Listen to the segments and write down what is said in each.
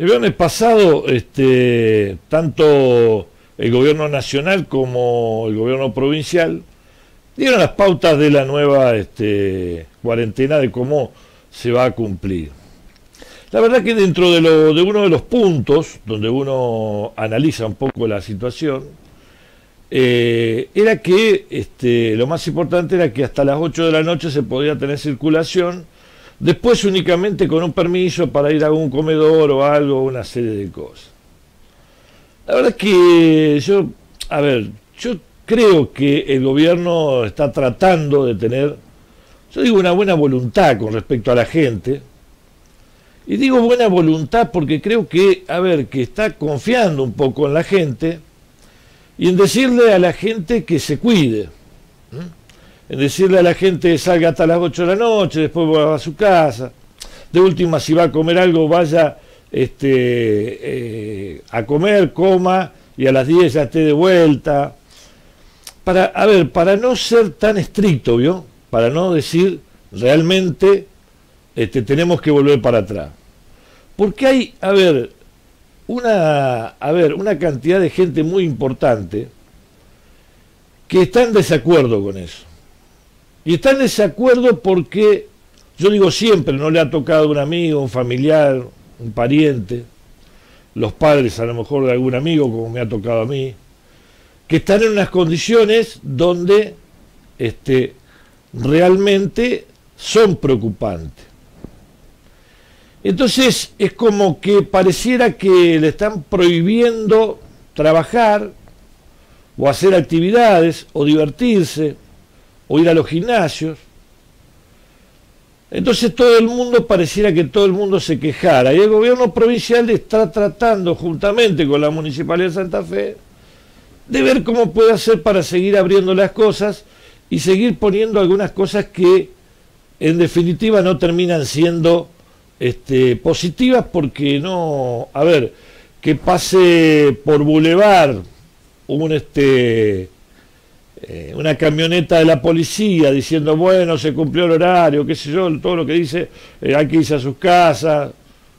El viernes pasado, tanto el gobierno nacional como el gobierno provincial dieron las pautas de la nueva cuarentena, de cómo se va a cumplir. La verdad que dentro de uno de los puntos donde uno analiza un poco la situación, era que lo más importante era que hasta las 8 de la noche se podía tener circulación, después únicamente con un permiso para ir a algún comedor o algo, una serie de cosas. La verdad es que yo creo que el gobierno está tratando de tener, yo digo, una buena voluntad con respecto a la gente. Y digo buena voluntad porque creo que está confiando un poco en la gente y en decirle a la gente que se cuide, en decirle a la gente que salga hasta las 8 de la noche, después va a su casa, de última si va a comer algo vaya a comer, coma y a las 10 ya esté de vuelta, para no ser tan estricto, ¿vio? Para no decir realmente tenemos que volver para atrás. Porque hay, una cantidad de gente muy importante que está en desacuerdo con eso. Y está en desacuerdo porque, yo digo siempre, no le ha tocado a un amigo, un familiar, un pariente, los padres a lo mejor de algún amigo, como me ha tocado a mí, que están en unas condiciones donde realmente son preocupantes. Entonces es como que pareciera que le están prohibiendo trabajar o hacer actividades o divertirse o ir a los gimnasios. Entonces todo el mundo, pareciera que todo el mundo se quejara, y el gobierno provincial está tratando juntamente con la Municipalidad de Santa Fe de ver cómo puede hacer para seguir abriendo las cosas y seguir poniendo algunas cosas que en definitiva no terminan siendo positivas, porque no, que pase por Boulevard una camioneta de la policía diciendo, bueno, se cumplió el horario, qué sé yo, todo lo que dice, hay que irse a sus casas,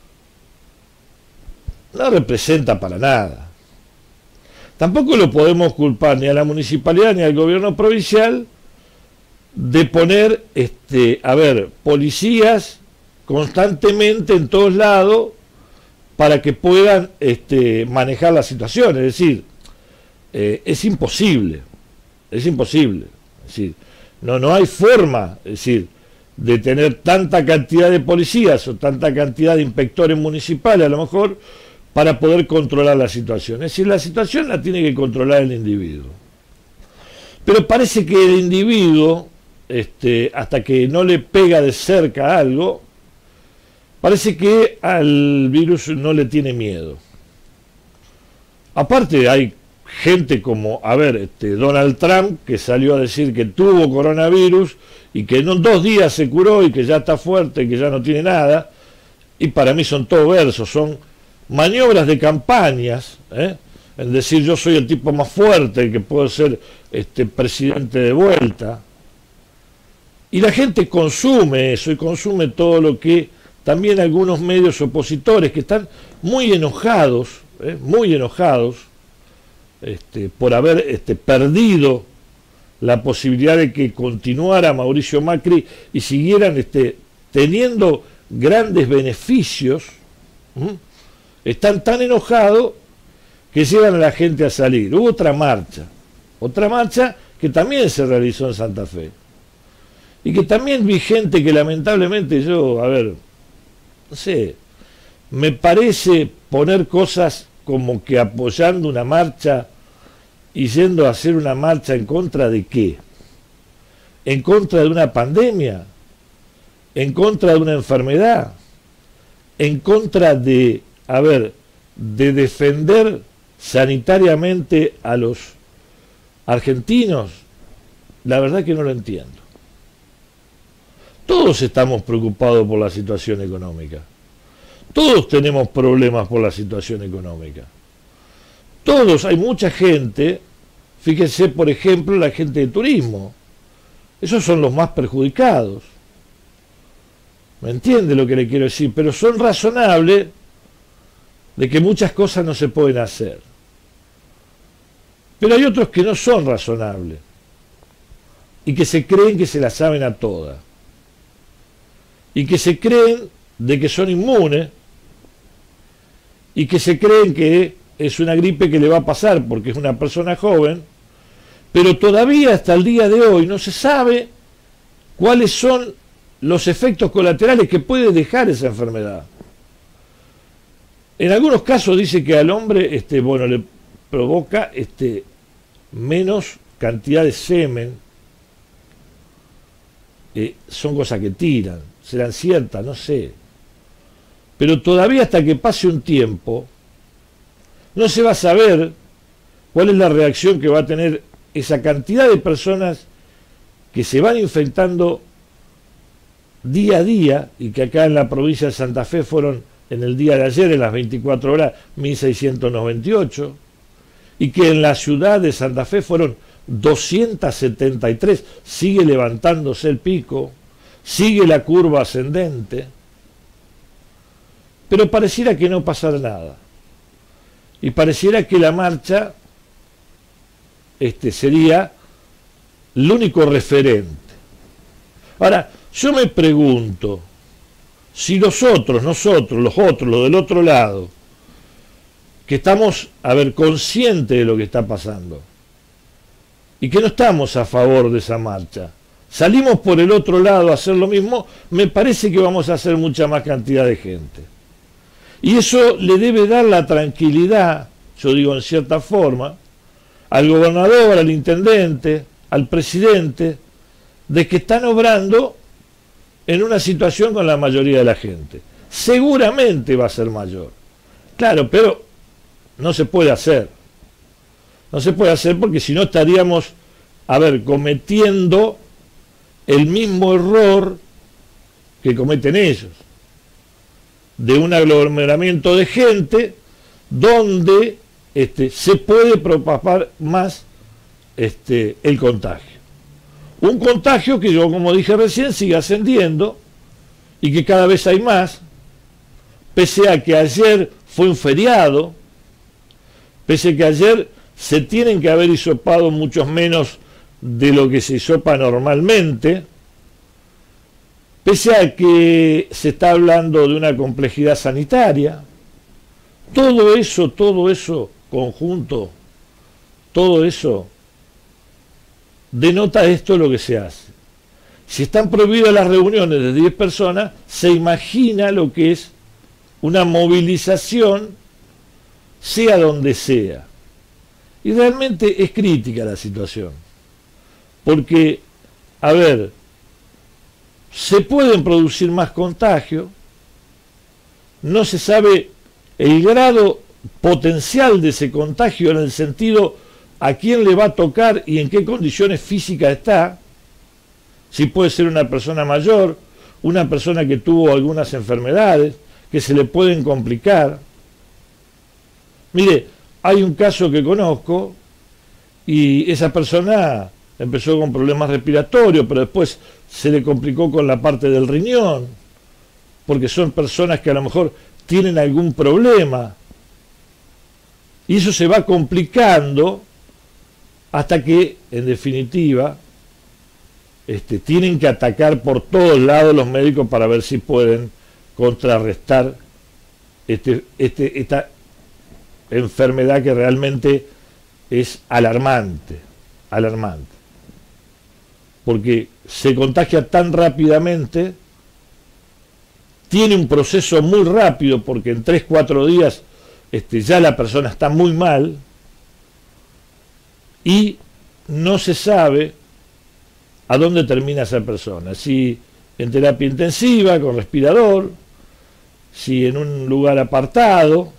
no representa para nada. Tampoco lo podemos culpar ni a la municipalidad ni al gobierno provincial de poner, policías constantemente en todos lados para que puedan manejar la situación. Es decir, es imposible, es decir, no hay forma, es decir, de tener tanta cantidad de policías o tanta cantidad de inspectores municipales a lo mejor para poder controlar la situación. Es decir, la situación la tiene que controlar el individuo, pero parece que el individuo, hasta que no le pega de cerca algo, parece que al virus no le tiene miedo. Aparte hay gente como, Donald Trump, que salió a decir que tuvo coronavirus y que en 2 días se curó y que ya está fuerte y que ya no tiene nada, y para mí son todo versos, son maniobras de campañas, en decir yo soy el tipo más fuerte que puedo ser presidente de vuelta, y la gente consume eso y consume todo lo que también algunos medios opositores que están muy enojados por haber perdido la posibilidad de que continuara Mauricio Macri y siguieran teniendo grandes beneficios, están tan enojados que llevan a la gente a salir. Hubo otra marcha que también se realizó en Santa Fe, y que también vi gente que lamentablemente yo, no sé, me parece poner cosas como que apoyando una marcha y yendo a hacer una marcha en contra de qué, en contra de una pandemia, en contra de una enfermedad, en contra de defender sanitariamente a los argentinos. La verdad que no lo entiendo. Todos estamos preocupados por la situación económica. Todos tenemos problemas por la situación económica. Todos, hay mucha gente, fíjense por ejemplo la gente de turismo, esos son los más perjudicados. ¿Me entiende lo que le quiero decir? Pero son razonables de que muchas cosas no se pueden hacer. Pero hay otros que no son razonables y que se creen que se las saben a todas y que se creen de que son inmunes y que se creen que es una gripe que le va a pasar porque es una persona joven, pero todavía hasta el día de hoy no se sabe cuáles son los efectos colaterales que puede dejar esa enfermedad. En algunos casos dice que al hombre bueno, le provoca menos cantidad de semen. Son cosas que tiran, serán ciertas, no sé. Pero todavía hasta que pase un tiempo, no se va a saber cuál es la reacción que va a tener esa cantidad de personas que se van infectando día a día, y que acá en la provincia de Santa Fe fueron en el día de ayer, en las 24 horas, 1698, y que en la ciudad de Santa Fe fueron 273, sigue levantándose el pico, sigue la curva ascendente, pero pareciera que no pasara nada, y pareciera que la marcha sería el único referente. Ahora, yo me pregunto, si nosotros, los del otro lado, que estamos, conscientes de lo que está pasando, y que no estamos a favor de esa marcha, salimos por el otro lado a hacer lo mismo, me parece que vamos a hacer mucha más cantidad de gente. Y eso le debe dar la tranquilidad, yo digo en cierta forma, al gobernador, al intendente, al presidente, de que están obrando en una situación con la mayoría de la gente. Seguramente va a ser mayor. Claro, pero no se puede hacer. No se puede hacer porque si no estaríamos, cometiendo el mismo error que cometen ellos, de un aglomeramiento de gente donde se puede propagar más el contagio. Un contagio que yo, como dije recién, sigue ascendiendo y que cada vez hay más, pese a que ayer fue un feriado, pese a que ayer se tienen que haber hisopado muchos menos de lo que se hisopa normalmente, pese a que se está hablando de una complejidad sanitaria. Todo eso conjunto, todo eso denota esto lo que se hace. Si están prohibidas las reuniones de 10 personas, se imagina lo que es una movilización, sea donde sea. Y realmente es crítica la situación. Porque, se pueden producir más contagios, no se sabe el grado potencial de ese contagio en el sentido a quién le va a tocar y en qué condiciones físicas está, si puede ser una persona mayor, una persona que tuvo algunas enfermedades que se le pueden complicar. Mire, hay un caso que conozco y esa persona empezó con problemas respiratorios, pero después se le complicó con la parte del riñón, porque son personas que a lo mejor tienen algún problema, y eso se va complicando hasta que, en definitiva, tienen que atacar por todos lados los médicos para ver si pueden contrarrestar esta enfermedad que realmente es alarmante, porque se contagia tan rápidamente, tiene un proceso muy rápido, porque en 3-4 días ya la persona está muy mal, y no se sabe a dónde termina esa persona, si en terapia intensiva, con respirador, si en un lugar apartado,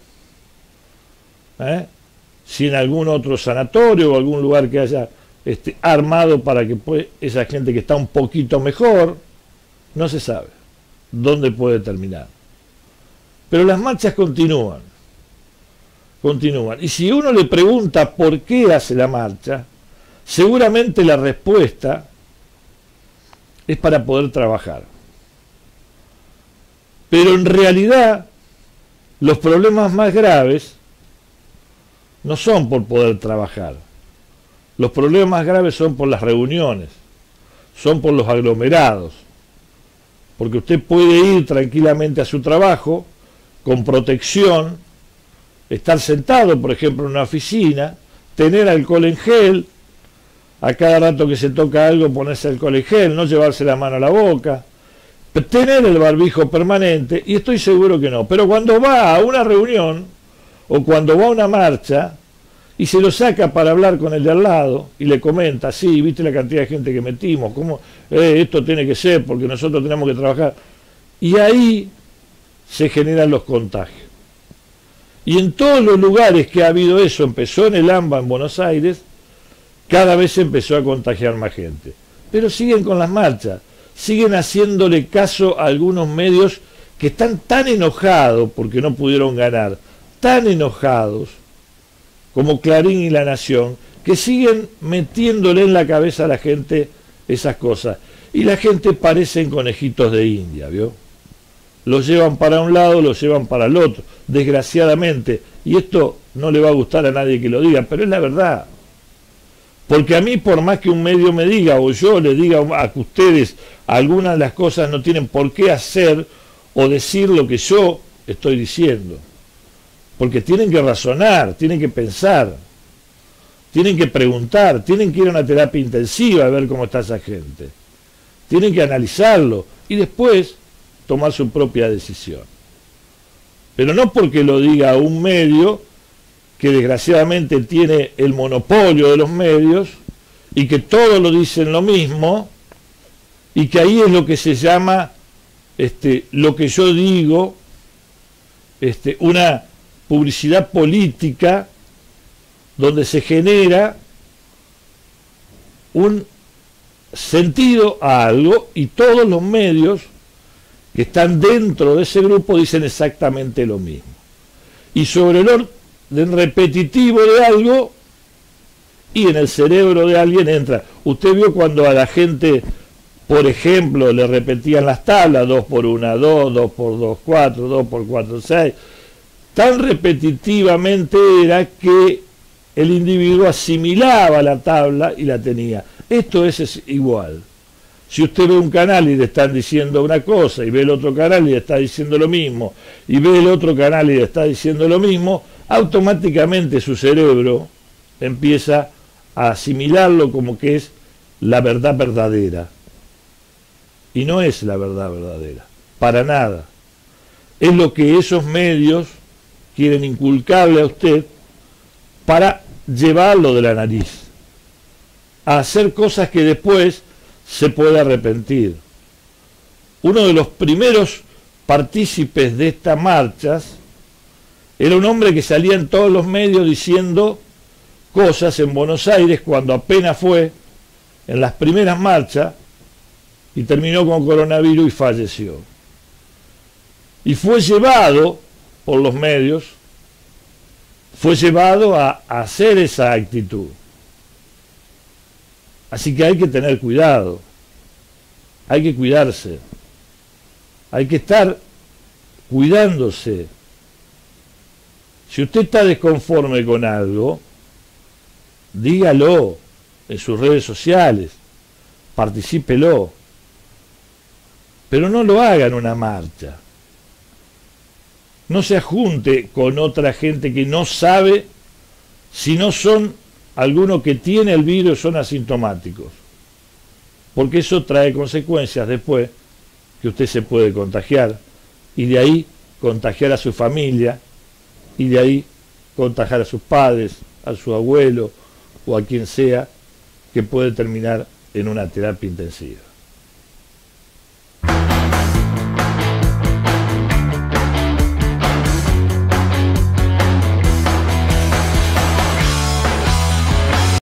si en algún otro sanatorio o algún lugar que haya armado para que esa gente que está un poquito mejor, no se sabe dónde puede terminar. Pero las marchas continúan. Y si uno le pregunta por qué hace la marcha, seguramente la respuesta es para poder trabajar. Pero en realidad Los problemas más graves no son por poder trabajar. Los problemas más graves son por las reuniones, son por los aglomerados. Porque usted puede ir tranquilamente a su trabajo, con protección, estar sentado, por ejemplo, en una oficina, tener alcohol en gel, a cada rato que se toca algo ponerse alcohol en gel, no llevarse la mano a la boca, tener el barbijo permanente, y estoy seguro que no. Pero cuando va a una reunión, o cuando va a una marcha, y se lo saca para hablar con el de al lado, y le comenta, sí, viste la cantidad de gente que metimos, cómo esto tiene que ser, porque nosotros tenemos que trabajar. Y ahí se generan los contagios. Y en todos los lugares que ha habido eso, empezó en el AMBA en Buenos Aires, cada vez se empezó a contagiar más gente. Pero siguen con las marchas, siguen haciéndole caso a algunos medios que están tan enojados porque no pudieron ganar, tan enojados, como Clarín y La Nación, que siguen metiéndole en la cabeza a la gente esas cosas. Y la gente parecen conejitos de India, ¿vio? Los llevan para un lado, los llevan para el otro, desgraciadamente. Y esto no le va a gustar a nadie que lo diga, pero es la verdad. Porque a mí, por más que un medio me diga, o yo le diga a que ustedes algunas de las cosas no tienen por qué hacer o decir lo que yo estoy diciendo. Porque tienen que razonar, tienen que pensar, tienen que preguntar, tienen que ir a una terapia intensiva a ver cómo está esa gente. Tienen que analizarlo y después tomar su propia decisión. Pero no porque lo diga un medio que desgraciadamente tiene el monopolio de los medios y que todos lo dicen lo mismo y que ahí es lo que se llama, lo que yo digo, una publicidad política donde se genera un sentido a algo y todos los medios que están dentro de ese grupo dicen exactamente lo mismo. Y sobre el orden repetitivo de algo y en el cerebro de alguien entra. Usted vio cuando a la gente, por ejemplo, le repetían las tablas, 2 por 1, 2, 2 por 2, 4, 2 por 4, 6. Tan repetitivamente era que el individuo asimilaba la tabla y la tenía. Esto es igual. Si usted ve un canal y le están diciendo una cosa, y ve el otro canal y le está diciendo lo mismo, y ve el otro canal y le está diciendo lo mismo, automáticamente su cerebro empieza a asimilarlo como que es la verdad verdadera. Y no es la verdad verdadera, para nada. Es lo que esos medios quieren inculcarle a usted para llevarlo de la nariz a hacer cosas que después se puede arrepentir. Uno de los primeros partícipes de estas marchas era un hombre que salía en todos los medios diciendo cosas en Buenos Aires cuando apenas fue en las primeras marchas y terminó con coronavirus y falleció. Y fue llevado por los medios, fue llevado a hacer esa actitud. Así que hay que tener cuidado, hay que cuidarse, hay que estar cuidándose. Si usted está desconforme con algo, dígalo en sus redes sociales, particípelo, pero no lo haga en una marcha. No se junte con otra gente que no sabe si no son algunos que tiene el virus, son asintomáticos, porque eso trae consecuencias después que usted se puede contagiar y de ahí contagiar a su familia y de ahí contagiar a sus padres, a su abuelo o a quien sea, que puede terminar en una terapia intensiva.